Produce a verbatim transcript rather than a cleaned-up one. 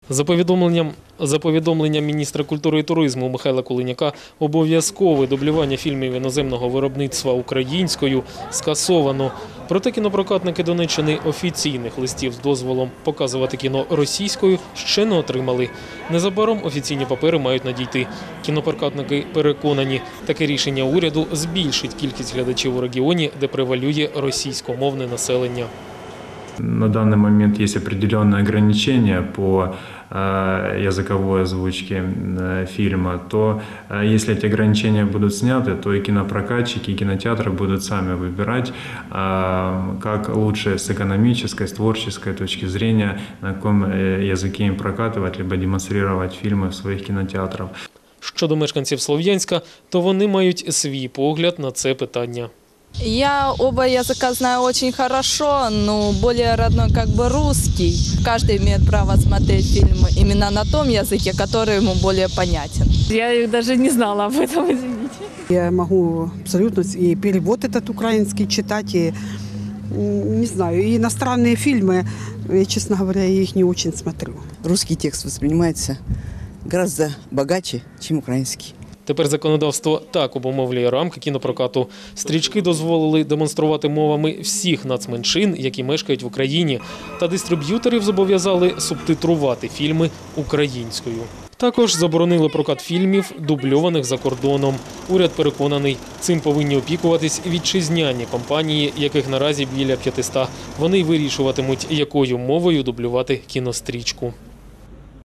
За повідомленням, за повідомленням міністра культури і туризму Михайла Кулиняка, обов'язкове дублювання фільмів іноземного виробництва українською скасовано. Проте кінопрокатники Донеччини офіційних листів з дозволом показувати кіно російською ще не отримали. Незабаром офіційні папери мають надійти. Кінопрокатники переконані, таке рішення уряду збільшить кількість глядачів у регіоні, де превалює російськомовне населення. На данный момент есть определенные ограничения по языковой озвучке фильма, то если эти ограничения будут сняты, то и кинопрокатчики, и кинотеатры будут сами выбирать, как лучше с экономической, с творческой точки зрения, на каком языке им прокатывать, либо демонстрировать фильмы в своих кинотеатрах. Щодо мешканців Слов'янська, то вони мають свій погляд на це питання. Я оба языка знаю очень хорошо, но более родной как бы русский. Каждый имеет право смотреть фильмы именно на том языке, который ему более понятен. Я даже не знала об этом, извините. Я могу абсолютно и перевод этот украинский читать, и, не знаю, и иностранные фильмы, я, честно говоря, я их не очень смотрю. Русский текст воспринимается гораздо богаче, чем украинский. Тепер законодавство так обумовлює рамки кінопрокату. Стрічки дозволили демонструвати мовами всіх нацменшин, які мешкають в Україні, та дистриб'юторів зобов'язали субтитрувати фільми українською. Також заборонили прокат фільмів, дубльованих за кордоном. Уряд переконаний, цим повинні опікуватись вітчизняні компанії, яких наразі біля п'ятисот. Вони й вирішуватимуть, якою мовою дублювати кінострічку.